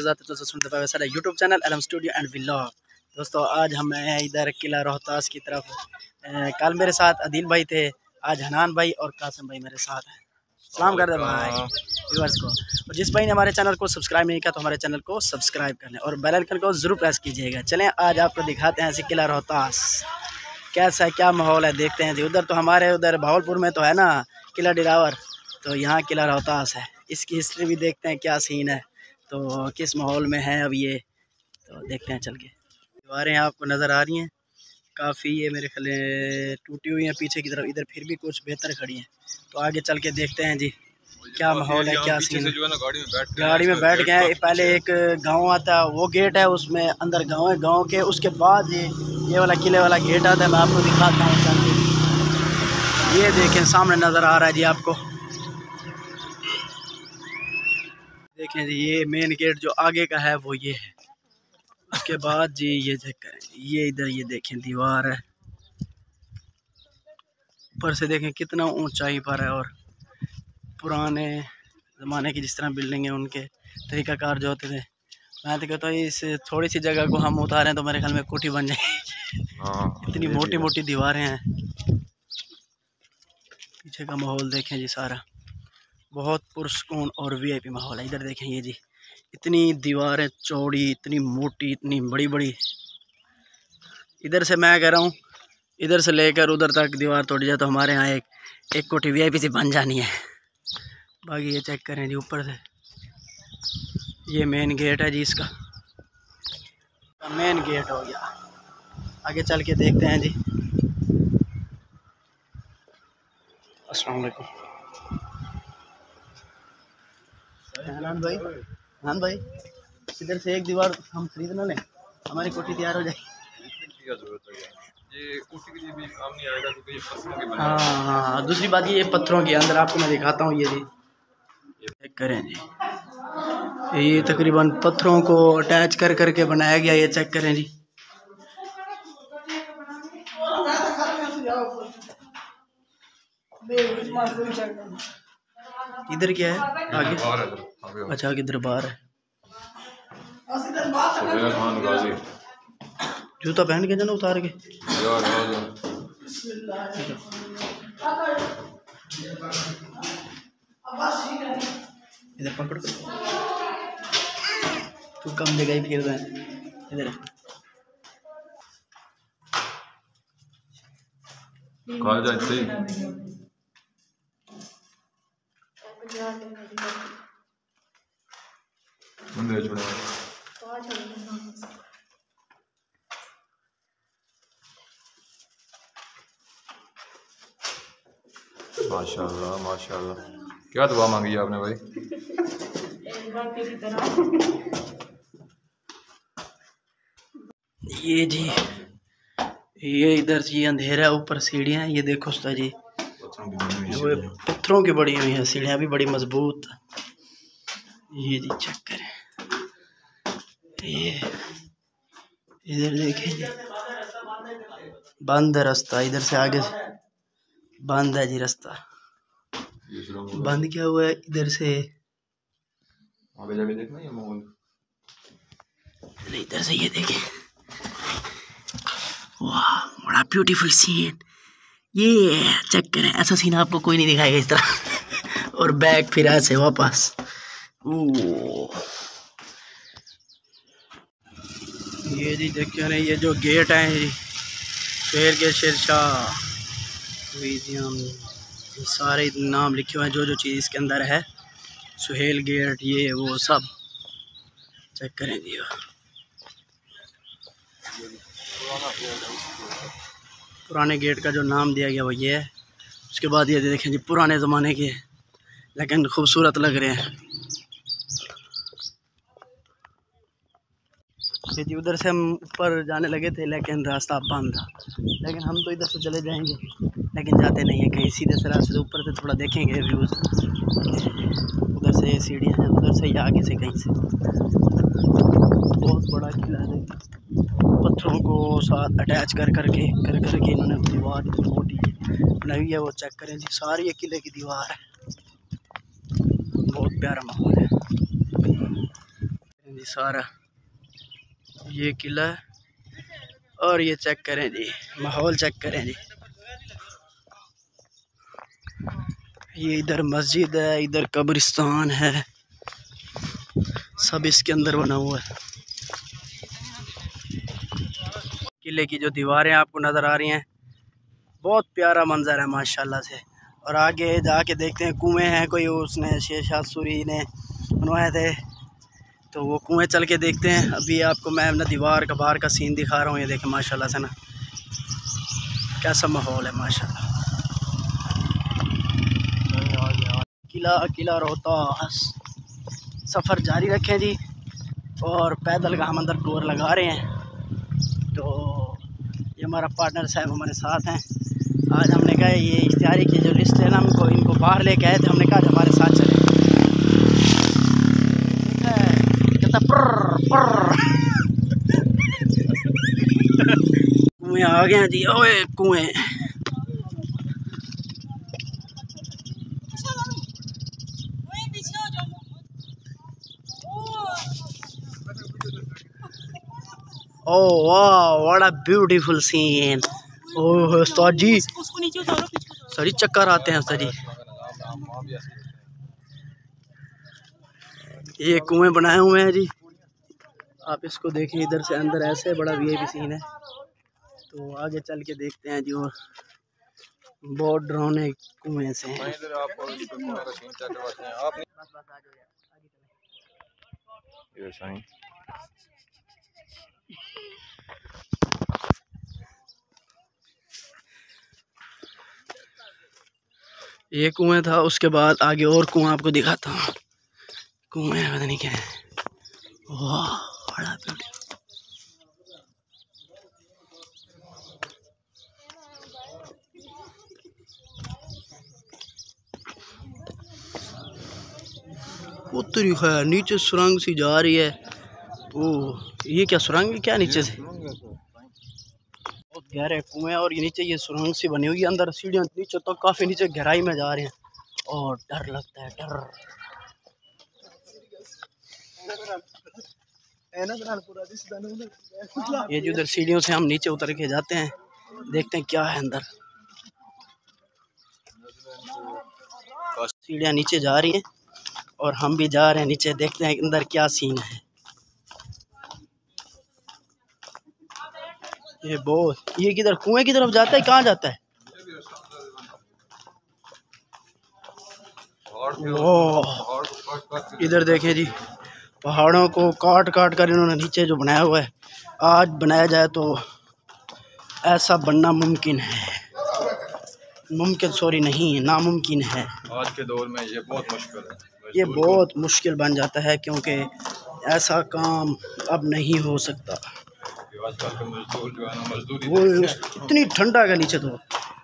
जाते तो सुनते पाए सारा YouTube channel LM studio and vlog. दोस्तों आज हम हैं इधर किला रोहतास की तरफ। कल मेरे साथ अदील भाई थे, आज हनान भाई और कासिम भाई मेरे साथ हैं। सलाम कर दे भाई व्यूअर्स को। और जिस भाई ने हमारे चैनल को सब्सक्राइब नहीं किया तो हमारे चैनल को सब्सक्राइब कर लें और बेल आइकन को ज़रूर प्रेस कीजिएगा। चलें आज आपको दिखाते हैं ऐसे किला रोहतास कैसा है, क्या माहौल है, देखते हैं जी। उधर तो हमारे उधर भावलपुर में तो है ना किला डिरावर, तो यहाँ किला रोहतास है। इसकी हिस्ट्री भी देखते हैं क्या सीन है, तो किस माहौल में है अब ये, तो देखते हैं चल के। दीवारें आपको नज़र आ रही हैं काफ़ी, ये मेरे ख्याल टूटी हुई हैं पीछे की तरफ, इधर फिर भी कुछ बेहतर खड़ी हैं। तो आगे चल के देखते हैं जी क्या माहौल है, क्या सीन है। गाड़ी में बैठ गए। पहले एक गांव आता है, वो गेट है, उसमें अंदर गांव है, गांव के उसके बाद ये वाला किले वाला गेट आता है। मैं आपको दिखाता हूँ चल के। ये देखें सामने नज़र आ रहा है जी आपको, देखें जी ये मेन गेट जो आगे का है वो ये है। उसके बाद जी ये चेक करें, ये इधर ये देखें दीवार है, ऊपर से देखें कितना ऊंचाई पर है। और पुराने ज़माने की जिस तरह बिल्डिंग है उनके तरीक़ाकार जो होते थे, मैं तो कहता हूँ इस थोड़ी सी जगह को हम उतारें तो मेरे ख्याल में कोठी बन जाएगी। इतनी मोटी मोटी दीवारें हैं। पीछे का माहौल देखें जी, सारा बहुत पुरसकून और वीआईपी माहौल है। इधर देखें ये जी इतनी दीवारें चौड़ी, इतनी मोटी, इतनी बड़ी बड़ी। इधर से मैं कह रहा हूँ इधर से लेकर उधर तक दीवार तोड़ जाए तो हमारे यहाँ एक कोठी वीआईपी से बन जानी है। बाकी ये चेक करें जी ऊपर से, ये मेन गेट है जी, इसका मेन गेट हो गया। आगे चल के देखते हैं जी। अस्सलाम वालेकुम हनान भाई, इधर से एक दीवार हम खरीद ना लें, हमारी कोठी तैयार हो जाएगी। ये कोठी के लिए भी काम नहीं आएगा क्योंकि ये पत्थरों के बने। हाँ, दूसरी बात ये पत्थरों के अंदर आपको मैं दिखाता हूँ। ये जी ये चेक करें जी, ये तकरीबन पत्थरों को अटैच कर करके बनाया गया। ये चेक करें जी, इधर क्या है आगे? अच्छा आगे दरबार है। जूता पहन के जाना उतार के। इधर पकड़ तू कम जगह ही फिर रहा है। इधर माशाल्लाह माशाल्लाह, क्या दुआ मांगी है आपने भाई? ये जी ये इधर से ये अंधेरा है, ऊपर सीढ़ियाँ हैं। ये देखो उस्ताद जी वो पत्थरों की बड़ी हुई हैं सीढ़ियाँ भी बड़ी मजबूत। ये जी चेक करें, ये इधर देखें जी बंद है रास्ता, इधर से आगे बंद है जी रास्ता, बंद क्या हुआ है इधर से आगे जाके देखना ये माहौल। इधर से ये देखें, वाह बड़ा ब्यूटीफुल सीन। ये चेक करें, ऐसा सीन आपको कोई नहीं दिखाएगा इस तरह। और बैग फिर ऐसे वापस। ये जी देखिए ना, ये जो गेट है शेर के शेरशाह म्यूजियम, सारे नाम लिखे हुए हैं जो जो चीज़ इसके अंदर है। सुहेल गेट ये वो सब चेक करें जी। पुराने गेट का जो नाम दिया गया वो ये है। उसके बाद ये देखें जी पुराने ज़माने के लेकिन खूबसूरत लग रहे हैं जी। उधर से हम ऊपर जाने लगे थे लेकिन रास्ता बंद था, लेकिन हम तो इधर से चले जाएंगे लेकिन जाते नहीं हैं कहीं, सीधे से रास्ते ऊपर से थोड़ा देखेंगे व्यूज़। उधर से सीढ़ियाँ हैं, उधर से या आगे से कहीं से। बहुत बड़ा किला है, पत्थरों को साथ अटैच कर करके इन्होंने दीवार इतनी मोटी बनाई है। वो चेक करें जी, सारी ये किले की दीवार है। बहुत प्यारा माहौल है। ये सारा ये किला है। और ये चेक करें जी, माहौल चेक करें जी। ये इधर मस्जिद है, इधर कब्रिस्तान है, सब इसके अंदर बना हुआ है। किले की जो दीवारें आपको नज़र आ रही हैं, बहुत प्यारा मंजर है माशाल्लाह से। और आगे जाके देखते हैं कुएं हैं, कोई उसने शेरशाह सूरी ने बनवाए थे, तो वो कुएं चल के देखते हैं। अभी आपको मैं ना दीवार का बाहर का सीन दिखा रहा हूँ। ये देखें माशाल्लाह से ना कैसा माहौल है माशाल्लाह। किला रोहतास। सफ़र जारी रखें जी। और पैदल का हम अंदर टूर लगा रहे हैं। तो ये हमारा पार्टनर साहब हमारे साथ हैं। आज हमने कहा ये इश्तिहारी की जो लिस्ट है ना, हमको इनको बाहर लेके आए थे। हमने कहा हमारे साथ चले। कहता कुएं आ गए हैं जी। ओए कुएं। ओह वाह, what a beautiful scene. Oh उस्ताद जी, उसको नीचे उतारो, सरी चक्कर आते हैं उस्ताद जी। ये कुएं बनाए हुए हैं जी, आप इसको देखें इधर से अंदर ऐसे बड़ा वीआईपी सीन है। तो आगे चल के देखते हैं जी। वो बहुत डरावने कुएं से हैं। ये कुएं था, उसके बाद आगे और कुआं आपको दिखाता हूँ। कुएं पता नहीं क्या है। वाह बड़ा ब्यूटीफुल। वो तरीका है, नीचे सुरंग सी जा रही है। ओह ये क्या सुरंग है क्या नीचे से? बहुत गहरे कुएं और ये नीचे ये सुरंग सी बनी हुई है। अंदर सीढ़ियाँ नीचे तो काफ़ी नीचे गहराई में जा रहे हैं और डर लगता है, डर। ये जो उधर सीढ़ियों से हम नीचे उतर के जाते हैं, देखते हैं क्या है अंदर। सीढ़ियाँ नीचे जा रही हैं और हम भी जा रहे हैं नीचे, देखते हैं अंदर क्या सीन है। ये किधर कुएं की तरफ जाता है, कहाँ जाता है? इधर देखें जी, पहाड़ों को काट काट कर इन्होंने नीचे जो बनाया हुआ है। आज बनाया जाए तो ऐसा बनना मुमकिन है, मुमकिन सॉरी नहीं, नामुमकिन है। आज के दौर में ये बहुत मुश्किल है, ये बहुत मुश्किल बन जाता है, क्योंकि ऐसा काम अब नहीं हो सकता। आजकल के मजदूर जो है ना, मजदूरी वो इतनी ठंडा का नीचे तो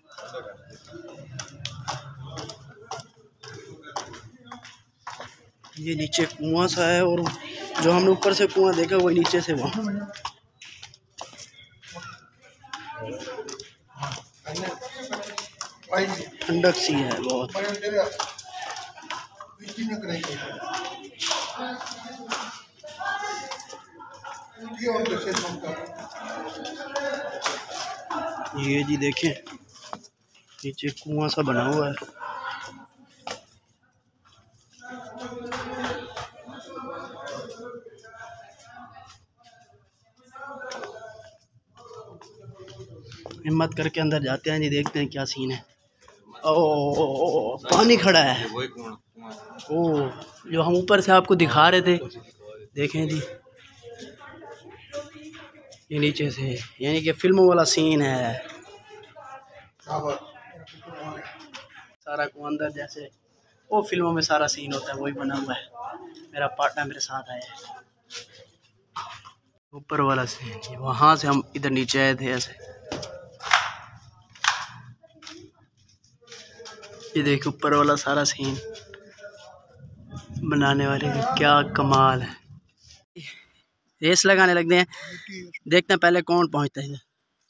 ये नीचे कुआं सा है, और जो हमने ऊपर से कुआं देखा वही नीचे से वहाँ ठंडक सी है बहुत। ये जी देखें नीचे कुआं सा बना हुआ है। हिम्मत करके अंदर जाते हैं जी, देखते हैं क्या सीन है। ओ पानी खड़ा है। ओ जो हम ऊपर से आपको दिखा रहे थे, देखें जी ये नीचे से, यानी कि फिल्मों वाला सीन है। सारा को अंदर जैसे वो फिल्मों में सारा सीन होता है वही बना हुआ है। मेरा पार्टनर मेरे साथ आया है। ऊपर वाला सीन, वहाँ से हम इधर नीचे आए थे ऐसे। ये देखो ऊपर वाला सारा सीन, बनाने वाले का क्या कमाल है। रेस लगाने लगते हैं, देखते हैं पहले कौन पहुंचता है।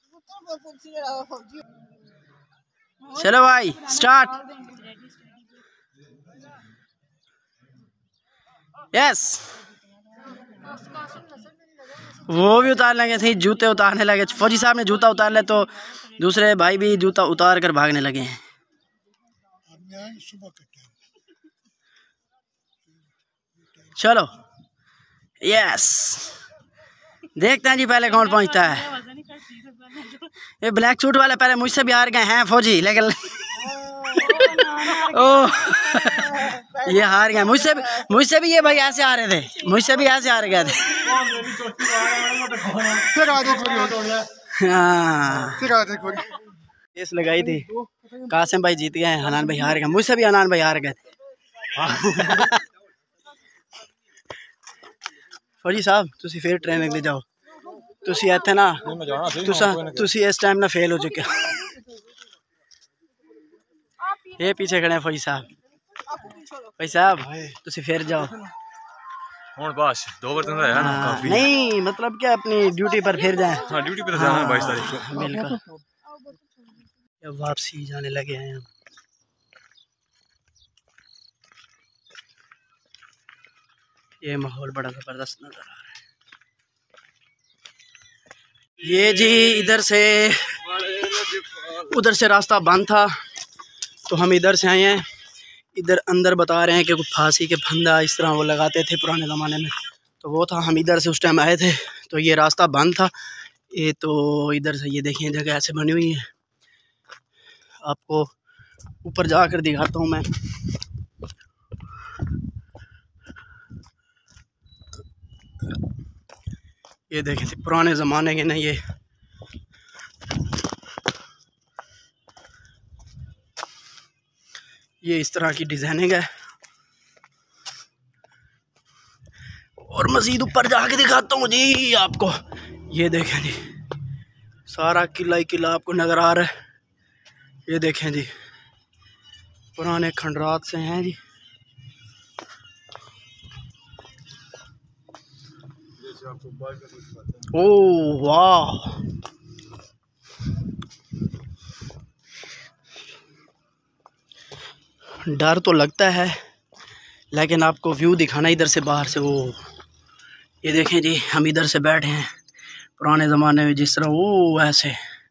चलो भाई स्टार्ट। यस वो भी उतार लगे थे, जूते उतारने लगे। फौजी साहब ने जूता उतार ले तो दूसरे भाई भी जूता उतार कर भागने लगे हैं। चलो यस, देखते हैं जी पहले कौन पहुंचता है। ये ब्लैक सूट वाले पहले मुझसे भी हार गए हैं फौजी, लेकिन ओह ये हार गए मुझसे भी ये भाई ऐसे आ रहे थे, मुझसे भी ऐसे हार गए थे। हाँ केस लगाई थी, कासिम भाई जीत गए, हनान भाई हार गए, मुझसे भी हनान भाई हार गए थे। फौजी साहब तुसी फिर ट्रेनिंग ले जाओ, तुसी इत्थे ना तुसी इस टाइम ना फेल हो चुके हो। ये पीछे खड़े हैं फौजी साहब। भाई साहब तुसी फिर जाओ। और बस 2 बर्तन रहे हैं ना, काफी नहीं मतलब क्या अपनी ड्यूटी पर फिर जाएं। हाँ ड्यूटी पे तो जाना है 22 तारीख को बिल्कुल। अब वापसी जाने लगे हैं हम। ये माहौल बड़ा जबरदस्त नजर आ रहा है। ये जी उधर से रास्ता बंद था तो हम इधर से आए हैं। इधर अंदर बता रहे हैं कि कुछ फांसी के फंदा इस तरह वो लगाते थे पुराने ज़माने में, तो वो था। हम इधर से उस टाइम आए थे तो ये रास्ता बंद था। ये तो इधर से ये देखिए जगह ऐसे बनी हुई है, आपको ऊपर जाकर दिखाता हूँ मैं। ये देखें पुराने ज़माने के ना, ये इस तरह की डिज़ाइनिंग है। और मज़ीद ऊपर जाके दिखाता हूँ जी आपको। ये देखें जी सारा किला ही किला आपको नज़र आ रहा है। ये देखें जी पुराने खंडरात से हैं जी। ओह वाह, डर तो लगता है लेकिन आपको व्यू दिखाना इधर से बाहर से। वो ये देखें जी हम इधर से बैठे हैं पुराने ज़माने में जिस तरह वो ऐसे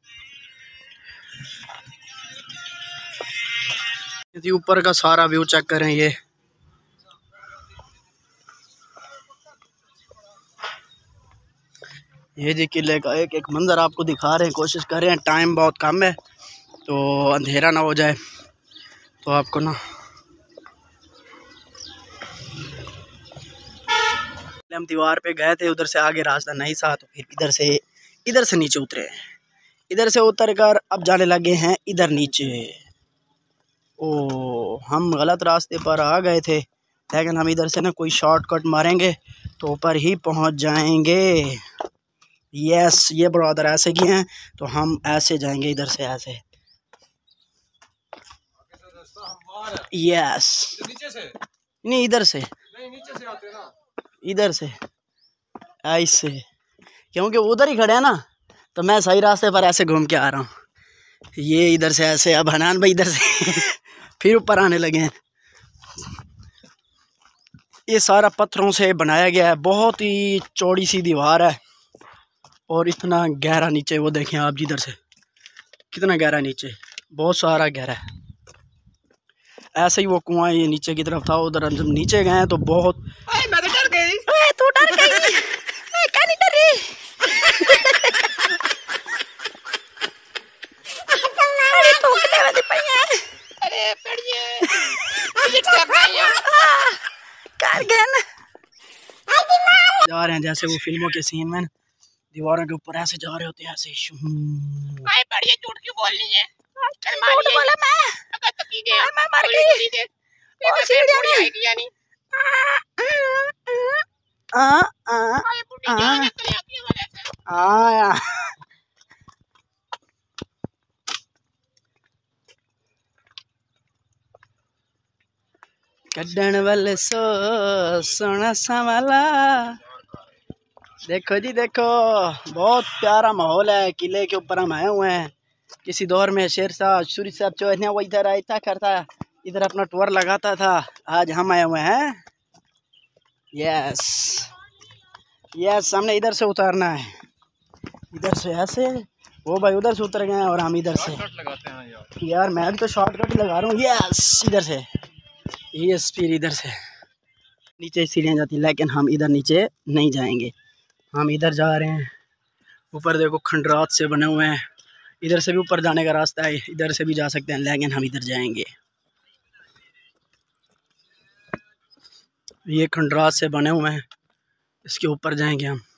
ऊपर का सारा व्यू चेक करें। ये जी किले का एक एक मंजर आपको दिखा रहे हैं। कोशिश कर रहे हैं, टाइम बहुत कम है तो अंधेरा ना हो जाए तो आपको ना। हम दीवार पे गए थे, उधर से आगे रास्ता नहीं था तो फिर इधर से नीचे उतरे। इधर से उतर कर अब जाने लगे हैं इधर नीचे। ओ हम गलत रास्ते पर आ गए थे, लेकिन हम इधर से ना कोई शॉर्टकट मारेंगे तो ऊपर ही पहुंच जाएंगे। यस ये ब्रदर ऐसे किए हैं तो हम ऐसे जाएंगे इधर से ऐसे। यस नहीं इधर से, नीचे से आते ना इधर से ऐसे, क्योंकि उधर ही खड़े हैं ना तो मैं सही रास्ते पर ऐसे घूम के आ रहा हूँ। ये इधर से ऐसे, अब हनान भाई इधर से फिर ऊपर आने लगे हैं। ये सारा पत्थरों से बनाया गया है, बहुत ही चौड़ी सी दीवार है और इतना गहरा नीचे। वो देखें आप जिधर से कितना गहरा नीचे, बहुत सारा गहरा है। ऐसे ही वो कुआं ये नीचे की तरफ था, उधर जब नीचे गए तो बहुत। मैं तो डर गई। तू डर गई? क्या नहीं डरी? अरे पड़िए जा रहे हैं जैसे वो फिल्मों के सीन में दीवारों के ऊपर ऐसे जा रहे होते हैं ऐसे। बढ़िया झूठ क्यों बोलनी है? झूठ बोला मैं, अगर तो की गया मैं मर गई। वो सीढ़ियां नहीं आएगी यानी ये बुढ़ी जान निकल आती है वजह से। कड्डण वाले सो सोना संवाला। देखो जी देखो बहुत प्यारा माहौल है। किले के ऊपर हम आए हुए हैं। किसी दौर में शेरशाह सूरी साहब चौधरी वो इधर आया करता, इधर अपना टूर लगाता था। आज हम आए हुए हैं। यस ये सामने इधर से उतारना है, इधर से ऐसे, वो भाई उधर से उतर गए हैं और हम इधर से लगाते हैं यार। यार मैं भी तो शॉर्टकट लगा रहा हूँ। यस इधर से, यस फिर इधर से नीचे सीढ़ियाँ जाती हैं, लेकिन हम इधर नीचे नहीं जाएंगे, हम इधर जा रहे हैं। ऊपर देखो खंडरात से बने हुए हैं, इधर से भी ऊपर जाने का रास्ता है, इधर से भी जा सकते हैं, लेकिन हम इधर जाएंगे। ये खंडरात से बने हुए हैं, इसके ऊपर जाएंगे हम।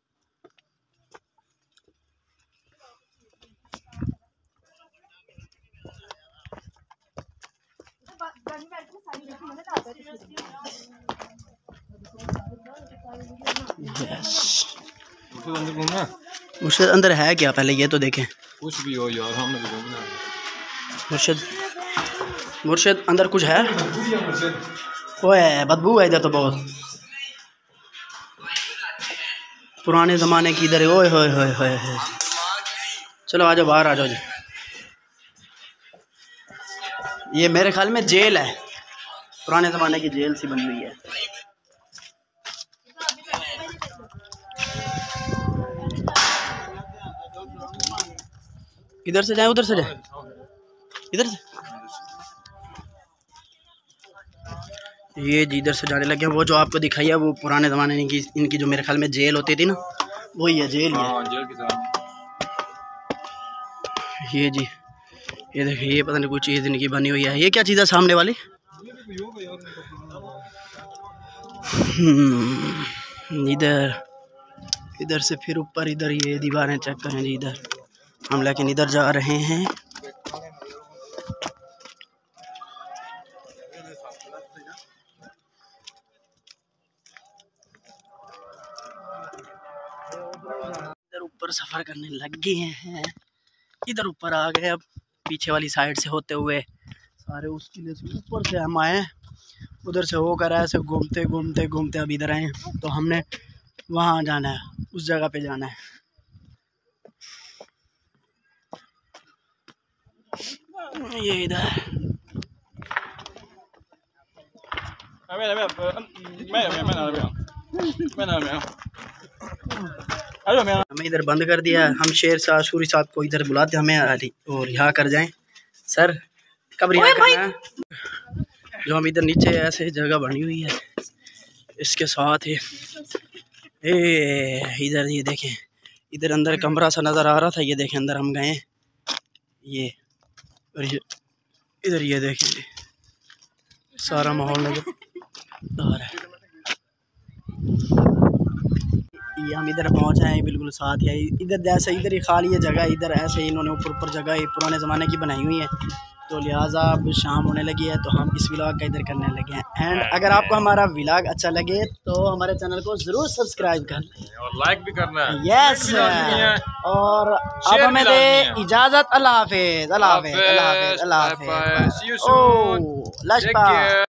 अंदर घूमना, मुर्शिद अंदर है क्या, पहले ये तो देखें। कुछ भी हो यार, हमने भी घूमना है। मुर्शिद अंदर कुछ है। ओए बदबू है इधर तो बहुत, पुराने ज़माने की इधर। ओए होए होए होए होए। चलो आ जाओ, बाहर आ जाओ जी। ये मेरे ख्याल में जेल है, पुराने ज़माने की जेल सी बनी हुई है। इधर से जाए, उधर से जाए, इधर से। ये जी इधर से जाने लगे। वो जो आपको दिखाई है वो पुराने ज़माने की इनकी जो मेरे ख्याल में जेल होती थी ना, वही है जेल। जेल की तरह। ये जी, ये देखिए, ये पता नहीं कोई चीज़ इनकी बनी हुई है। ये क्या चीज़ है सामने वाली? इधर, इधर से फिर ऊपर, इधर ये दीवारें चेक करें जी इधर हम, लेकिन इधर जा रहे हैं। इधर ऊपर सफ़र करने लग गए हैं, इधर ऊपर आ गए। अब पीछे वाली साइड से होते हुए सारे उस किले से ऊपर से हम आए, उधर से होकर ऐसे घूमते घूमते घूमते अब इधर आए। तो हमने वहाँ जाना है, उस जगह पे जाना है। ये इधर हमें इधर बंद कर दिया। हम शेर शाह सूरी साहब को इधर बुलाते, हमें और रिहा कर जाएं। सर कब रिहा करना है? जो हम इधर नीचे ऐसे जगह बनी हुई है, इसके साथ ही इधर ये देखें, इधर अंदर कमरा सा नज़र आ रहा था। ये देखें अंदर हम गए, ये और ये इधर ये देखें सारा माहौल नजर आ रहा है। ये हम इधर पहुंचे हैं, बिल्कुल साथ ही इधर जैसे इधर ही खाली है जगह, इधर ऐसे इन्होंने ऊपर ऊपर जगह पुराने ज़माने की बनाई हुई है। तो लिहाजा अब शाम होने लगी है, तो हम इस व्लॉग का इधर करने लगे हैं। एंड अगर आपको हमारा व्लॉग अच्छा लगे तो हमारे चैनल को ज़रूर सब्सक्राइब कर लें और लाइक भी करना है। यस, और अब हमें दे इजाज़त। अल्लाह हाफिज़, अल्लाह हाफिज़, अल्लाह हाफिज़, अल्लाह हाफिज़। ओह लश